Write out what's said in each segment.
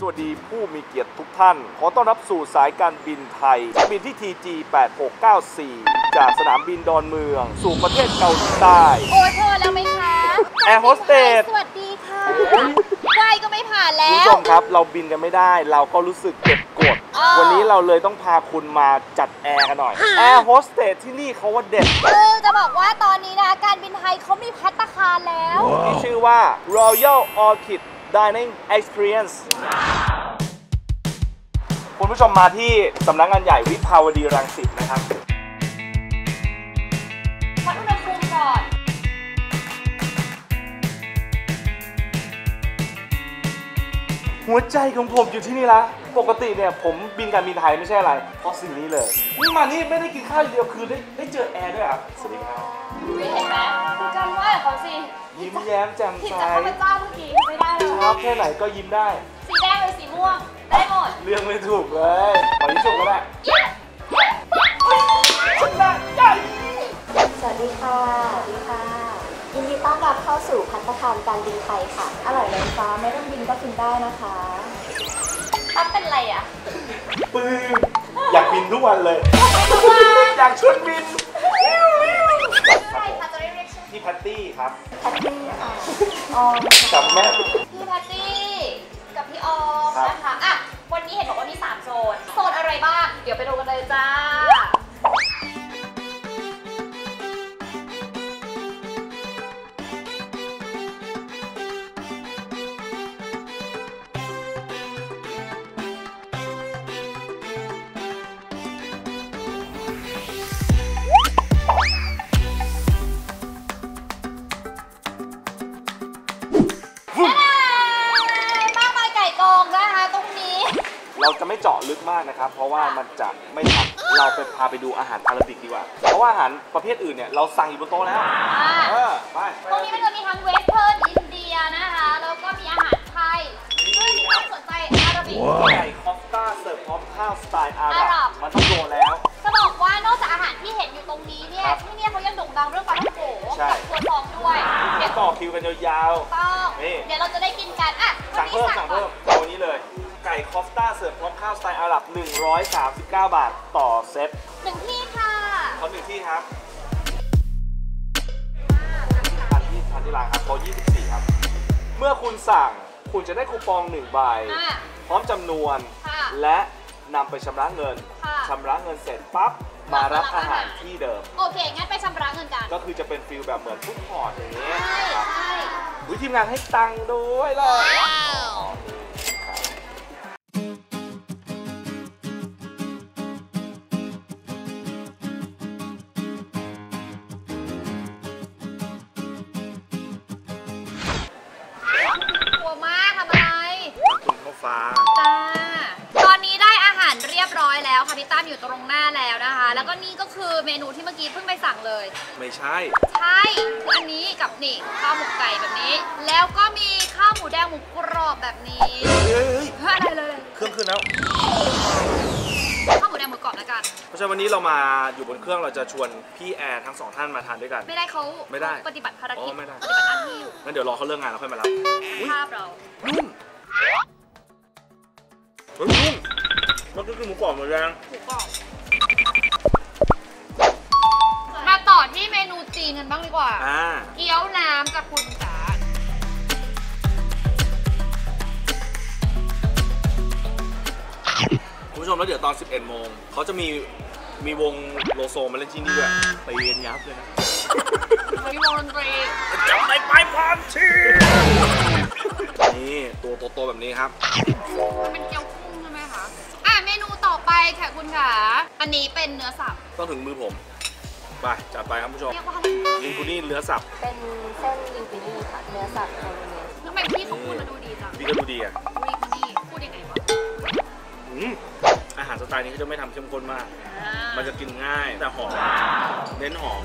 สวัสดีผู้มีเกียรติทุกท่านขอต้อนรับสู่สายการบินไทยบินที่ TG 8694จากสนามบินดอนเมืองสู่ประเทศเกาหลีใต้โอ้ยพอแล้วไหมคะแอร์โฮสเตสสวัสดีค่ะได้ก็ไม่ผ่านแล้วคุณผู้ชมครับเราบินกันไม่ได้เราก็รู้สึกเก็บกดวันนี้เราเลยต้องพาคุณมาจัดแอร์กันหน่อยแอร์โฮสเตสที่นี่เขาว่าเด็ดจะบอกว่าตอนนี้นะการบินไทยเขามีภัตตาคารแล้วที่ชื่อว่า Royal Orchid Dining Experience คุณผู้ชมมาที่สำนักงานใหญ่วิภาวดีรังสิตนะครับวัดอุณหภูมิก่อนหัวใจของผมอยู่ที่นี่ละปกติเนี่ยผมบินการบินไทยไม่ใช่อะไรเพราะสิ่งนี้เลยนี่มานี่ไม่ได้กินข้าวเดียวคือได้เจอแอร์ด้วยครับสวัสดีครับเห็นไหมคือการไหว้ของเขาสิยิ้มแย้มแจ่มใสผิดจากข้าพเจ้าเมื่อกี้ไม่ได้เลยชอบแค่ไหนก็ยิ้มได้สีแดงหรือสีม่วงได้หมดเรื่องไม่ถูกเลยขอที่สุดก็ได้สวัสดีค่ะสวัสดีค่ะยินดีต้อนรับเข้าสู่ภัตตาคารการบินไทยค่ะอร่อยเลยฟ้าไม่ต้องบินก็กินได้นะคะตั้งเป็นไรอ่ะปื้มอยากบินทุกวันเลยอยากชวนบินพี่แพตตี้ครับแพตตี้ค่ะออมกับแม่พี่แพตตี้กับพี่ออมนะคะอ่ะวันนี้เห็นบอกว่ามี3โซนอะไรบ้างเดี๋ยวไปดูกันเลยจ้าเราจะไม่เจาะลึกมากนะครับเพราะว่ามันจะไม่ทันเราไปพาไปดูอาหารอาราบิกดีกว่าเพราะว่าอาหารประเภทอื่นเนี่ยเราสั่งอยู่บนโต๊ะแล้วไปตรงนี้มันจะมีทั้งเวสเทิร์นอินเดียนะคะแล้วก็มีอาหารไทยซึ่งที่น่าสนใจอาราบิกไก่คอฟต้าเสิร์ฟพร้อมข้าวสไตล์อาหรับมันต้องโดนแล้วจะบอกว่านอกจากอาหารที่เห็นอยู่ตรงนี้เนี่ยที่นี่เขายังโด่งดังเรื่องปลาท่องโกกับตัวทองด้วยเดี๋ยวต่อคิวกันยาวๆต้องเดี๋ยวเราจะได้กินกันอ่ะสั่งเพิ่มเอาวันนี้เลยไก่คอฟต้าเสิร์ฟพร้อมข้าวสไตล์อาหรับ139 บาทต่อเซต 1ที่ค่ะเขา1ที่ครับทานที่ร้านครับโต๊ะ24ครับเมื่อคุณสั่งคุณจะได้คูปอง1ใบพร้อมจำนวนและนำไปชำระเงินเสร็จปั๊บมารับอาหารที่เดิมโอเคงั้นไปชำระเงินกันก็คือจะเป็นฟิลแบบเหมือนฟุตพอร์ตอย่างนี้ครับทีมงานให้ตังค์ด้วยเลยตอนนี้ได้อาหารเรียบร้อยแล้วค่ะพี่ตั้มอยู่ตรงหน้าแล้วนะคะแล้วก็นี่ก็คือเมนูที่เมื่อกี้เพิ่งไปสั่งเลยไม่ใช่คืออันนี้กับนี่ข้าวหมกไก่แบบนี้แล้วก็มีข้าวหมูแดงหมูกรอบแบบนี้อะไรเลยเครื่องขึ้นแล้วข้าวหมูแดงหมูกรอบแล้วกันเพราะฉะนั้นวันนี้เรามาอยู่บนเครื่องเราจะชวนพี่แอร์ทั้ง2ท่านมาทานด้วยกันไม่ได้เขาไม่ได้ปฏิบัติภารกิจไม่ได้ปฏิบัติหน้าที่อยู่งั้นเดี๋ยวรอเขาเลิกงานแล้วค่อยมารับภาพเรานุ่มมันก็คือหมูกรอบหมูแดงมาต่อที่เมนูจีนกันบ้างดีกว่าเกี๊ยวน้ำกับคุณจ๋าคุณผู้ชมแล้วเดี๋ยวตอน 11 โมงเขาจะมีวงโลโซมาเล่นที่นี่ด้วยตีกันยับเลยนะมีวงดนตรีจับไปพร้อมชีนี่ตัวโตๆแบบนี้ครับเป็นเกี๊ยวกุ้งใช่ไหมคะเมนูต่อไปค่ะคุณค่ะอันนี้เป็นเนื้อสับต้องถึงมือผมไปจัดไปครับผู้ชมลิงกุนี่เนื้อสับเป็นเส้นลิงกุนี่ค่ะเนื้อสับโคโลเนสทำไมพี่เขาพูดมาดูดีจังพี่ก็ดูดีอะลิงกุนี่พูดยังไงวะอาหารสไตล์นี้เขาจะไม่ทำเข้มข้นมากมันจะกินง่ายแต่หอมเน้นหอม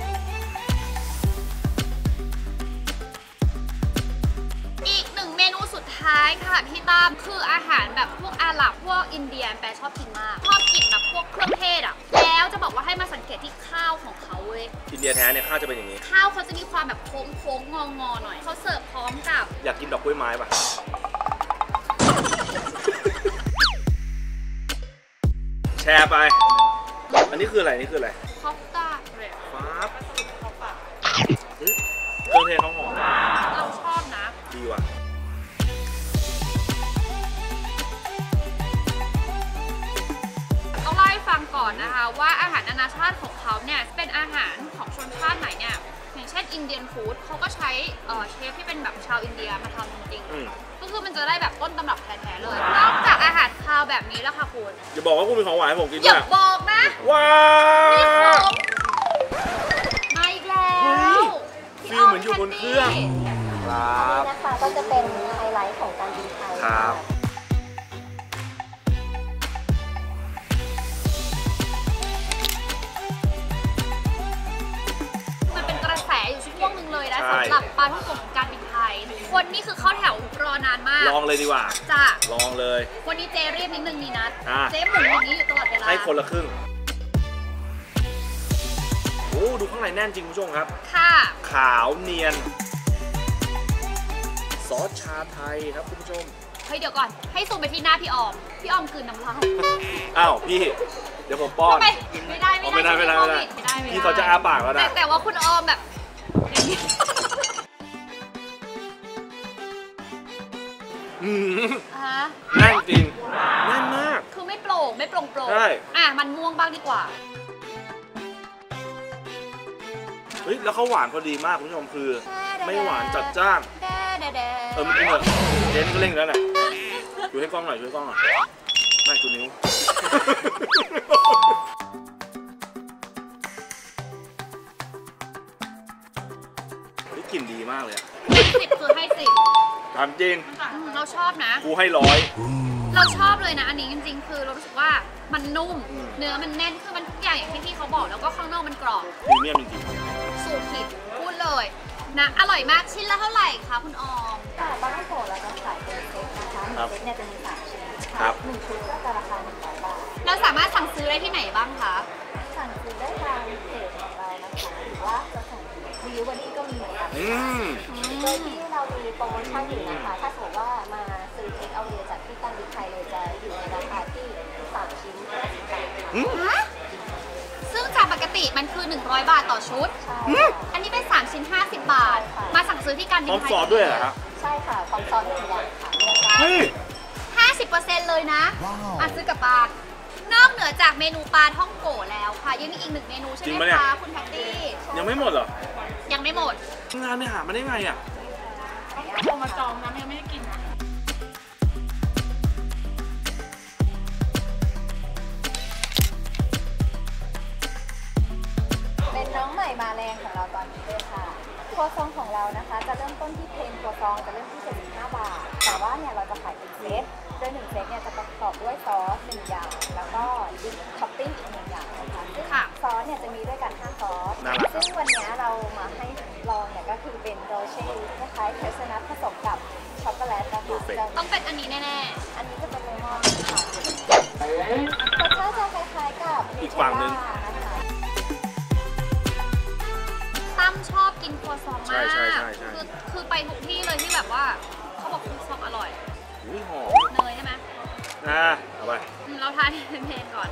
อีก1เมนูสุดท้ายค่ะพี่ตั้มคืออาหารแบบพวกอาหรับพวกอินเดียแปรชอบกินมากชอบกินแบบพวกเครื่องเทศแล้วจะบอกว่าให้มาสังเกตที่ข้าวของเขาเว้ยอินเดียแท้เนี่ยข้าวจะเป็นอย่างนี้ข้าวเขาจะมีความแบบโค้งๆงอๆหน่อยเขาเสิร์ฟพร้อมกับอยากกินดอกกล้วยไม้ป่ะชร์ไป อันนี้คืออะไรนี่คืออะไรคอฟต้าเรดปั๊บเครื่องเทศเขาหอมเราชอบนะดีว่ะต้องเล่าให้ฟังก่อนนะคะว่าอาหารนานาชาติของเขาเนี่ยเป็นอาหารของชนชาติไหนเนี่ยอย่างเช่นอินเดียนฟู้ดเขาก็ใช้เชฟที่เป็นแบบชาวอินเดียมาทำจริงๆก็คือมันจะได้แบบต้นตำรับแท้ๆเลยนอกจากอาหารคาวแบบนี้แล้วค่ะคุณอย่าบอกว่าคุณมีของหวานให้ผมกินอด้วย่าย บอกนะว้านี่วมาอีกแล้วฟีลเหมือนอยู่บนเครื่องครับนี่นะคะก็จะเป็นไฮไลท์ของการบินไทยครับมันเป็นกระแสอยู่ช่วงหนึงเลยนะสำหรับปลาท่องโกะของการบินไทยคนนี่คือเข้าแถวรอนานมากลองเลยดีกว่าจ้ะลองเลยวันนี้เจเรียบนิดนึงนี่นัดอ่ะเจหมุนอย่างนี้อยู่ตลอดเวลาให้คนละครึ่ง โอ้ดูข้างในแน่นจริงคุณผู้ชมครับค่ะขาวเนียน ซอสชาไทยครับคุณผู้ชมเฮ้ยเดี๋ยวก่อนให้ซูมไปที่หน้าพี่ออมกลืนน้ำลายอ้าวพี่ เดี๋ยวผมป้อนไม่ได้ไม่ได้พี่เขาจะอ้าปากแล้วนะแต่ว่าคุณออมแบบอย่างนี้ ฮะแน่นจริงแน่นมากคือไม่โปร่งใช่อ่ะมันม่วงบ้างดีกว่าเฮ้ยแล้วเขาหวานพอดีมากคุณผู้ชมคือ ไม่หวานจัดจ้านเมื่อกี้เหรอเจนก็เร่งแล้วแหละช่วยให้กล้องหน่อยช่วยกล้องหน่อยไม่ชูนิ้วนี่กลิ่นดีมากเลยอะ 10คือให้10 ถามจริงเราชอบนะกูให้100 เราชอบเลยนะอันนี้จริงๆคือเรารู้สึกว่ามันนุ่มเนื้อมันแน่นคือมันทุกอย่างอย่างที่พี่เขาบอกแล้วก็ข้างนอกมันกรอบพรีเมียมจริงสูตรผิดพูดเลยนะอร่อยมากชิ้นละเท่าไหร่คะคุณออมค่ะปลาท่องโกะเราจะขายเป็นเซตนะคะหนึ่งเซตเนี่ยจะมี3ชิ้นครัค่ะบ 1ชุดก็จะราคา100 บาทเราสามารถสั่งซื้อได้ที่ไหนบ้างคะสั่งซื้อได้ทางเพจของเรานะคะหรือว่าจะสั่งรีวิววันนี้ก็มีเหมือนกันอืมโดยที่เรามีโปรโมชั่นอยู่นะคะ ถ้าสมมติว่ามาซื้อเทคเอาเวจากที่การบินไทยเลยจะอยู่ในราคาที่3ชิ้น50 บาทค่ะฮะซึ่งจากปกติมันคือ100 บาทต่อชุดใช่อันนี้เป็น3ชิ้น50 บาท มาสั่งซื้อที่การบิพร้อมนไทยซอสด้วยเหรอครับใช่ค่ะพร้อมซอส1 อย่างค่ะเฮ้ย 50%เลยนะอ่ะซื้อกลับบ้านนอกเหนือจากเมนูปลาท่องโกะแล้วค่ะ ยังมีอีก1 เมนูใช่จริไหงมปะเนี่ยคะคุณแพตตี้ยังไม่หมดเหรอยังไม่หมดงานเนี่ยหามาได้ไงอ่ะโทรมาจองนะยังไม่ได้กินนะเป็นน้องใหม่มาแรงของเราตอนนี้เลยค่ะครัวซองของเรานะคะจะเริ่มต้นที่เพนครัวซองจะเริ่มที่75 บาท แต่ว่าเนี่ยเราจะขายเป็นเซตโดย1 เซตเนี่ยจะประกอบด้วยซอส1 อย่าง แล้วก็ดิปท็อปปิ้งอีก1 อย่างนะคะซึ่งซอสเนี่ยจะมีด้วยกัน5 ซอสน่ารักซึ่งวันนี้เรามาให้ลองเนี่ยก็คือเป็นโรเช่นะคะเทสนัทผสมกับช็อกโกแลตนะคะจะต้องเป็นอันนี้แน่อันนี้จะเป็นเลมอนค่ะรสชาติจะคล้ายๆกับอีกฝั่งหนึ่งนะคะๆตั้มชอบกินครัวซองมากใช่คือไปทุกที่เลยที่แบบว่าเขาบอกครัวซองอร่อยอุ้ยหอมเนยใช่ไหมเอาไปเราทานเพลนก่อน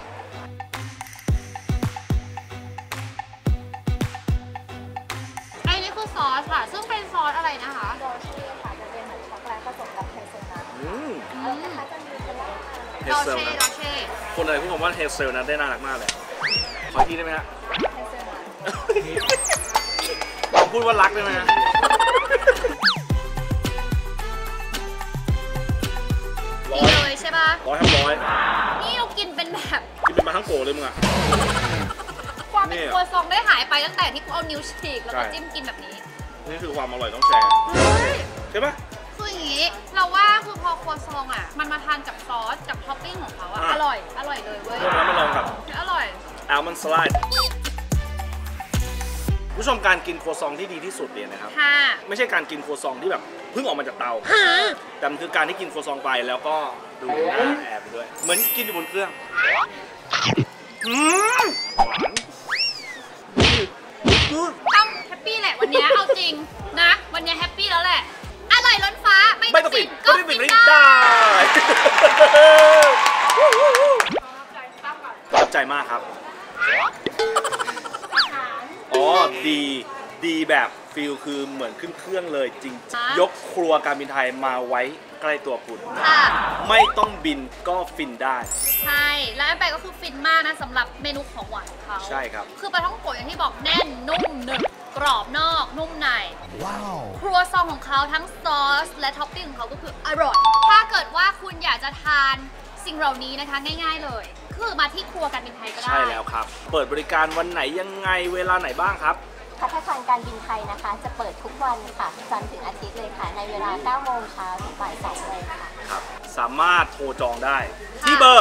ไอ้นี่คือซอสค่ะ ซึ่งเป็นซอสอะไรนะคะโรเช่ค่ะจะเป็นเหมือนช็อกโกแลตผสมกับเฮเซลนัทอืมแล้วนะคะจะมีเป็นว่าเฮโรเซลเช่นะโรเช่คนอะไรพูดคำว่าเฮเซลนะได้น่ารักมากเลย ขออีกทีได้ไหมฮะเฮเซลนัทลองพูดว่ารักได้ไหมฮะนี่เลยใช่ปะ 100 ครับนี่เรากินเป็นแบบ 100กินเป็นมาทั้งโกะเลยมึงอ่ะความเป็นนี่ครัวซองได้หายไปตั้งแต่ที่กูเอานิ้วฉีกแล้วก็ใช่จิ้มกินแบบนี้นี่คือความอร่อยต้องแชร์เฮ้ยใช่ปะคืออย่างนี้ เราว่าคือพอครัวซองอ่ะ มันมาทานกับซอสกับท็อปปิ้งของเขาอ่ะ อร่อยเลยเว้ยเริ่มแล้วมาลองกับอร่อยอัลมอนด์สไลด์ผู้ชมการกินครัวซองที่ดีที่สุดเนี่ยนะครับค่ะไม่ใช่การกินครัวซองที่แบบเพิ่งออกมาจากเตา แต่มันคือการที่กินครัวซองไปแล้วก็ดูหน้าแอบไปด้วย เหมือนกินอยู่บนเครื่องหวานกูดต้องแฮปปี้แหละวันนี้เอาจริงนะ วันนี้แฮปปี้แล้วแหละ อร่อยล้นฟ้าไม่ไม่ต้องปิฟิดนก็ก็ได้ปิฟิดนไม่ได้ได้มากครับอาหารอ๋อดีแบบฟิลคือเหมือนขึ้นเครื่องเลยจริงๆยกครัวการบินไทยมาไว้ใกล้ตัวคุณค่ะไม่ต้องบินก็ฟินได้ใช่ และอันไปก็คือฟินมากนะสำหรับเมนูของหวานของเขาใช่ครับคือปลาท่องโกะอย่างที่บอกแน่นนุ่มหนึบกรอบนอกนุ่มในว้าวครัวซองของเขาทั้งซอสและท็อปปิ้งของเขาก็คืออร่อย ถ้าเกิดว่าคุณอยากจะทานสิ่งเหล่านี้นะคะง่ายๆเลย คือมาที่ครัวการบินไทยก็ได้ใช่แล้วครับ เปิดบริการวันไหนยังไงเวลาไหนบ้างครับพัฒนาการการบินไทยนะคะ จะเปิดทุกวันค่ะจันทร์ถึงอาทิตย์เลยค่ะ ในเวลา 9 โมงเช้าถึงบ่าย 2 เลยค่ะครับ สามารถโทรจองได้ ที่เบอร์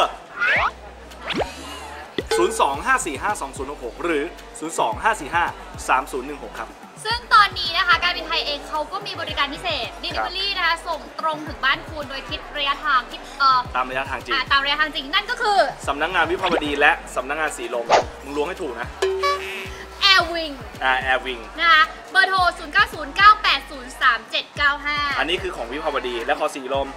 025452066 หรือ 025453016 ครับซึ่งตอนนี้นะคะการบินไทยเองเขาก็มีบริการพิเศษ Delivery นะคะส่งตรงถึงบ้านคุณโดยคิดระยะทางที่ตามระยะทางจริงตามระยะทางจริงนั่นก็คือสำนักงานวิภาวดีและสำนักงานสีลม มึงล้วงให้ถูกนะ Airwing แอร์วิงนะคะเบอร์โทร 0909803795 อันนี้คือของวิภาวดีและขอสีลม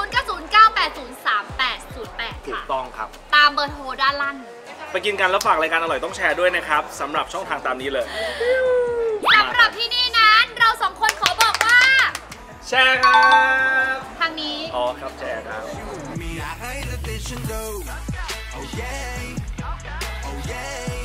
0909803808 ถูกค่ะต้องครับตามเบอร์โทรด้านล่างไปกินกันแล้วฝากรายการอร่อยต้องแชร์ด้วยนะครับสำหรับช่องทางตามนี้เลยสำหรับที่นี่นั้นเราสองคนขอบอกว่าแชร์ครับทางนี้อ๋อครับแชร์ครับมีอยากให้เธอติดฉันดู oh yeah oh yeah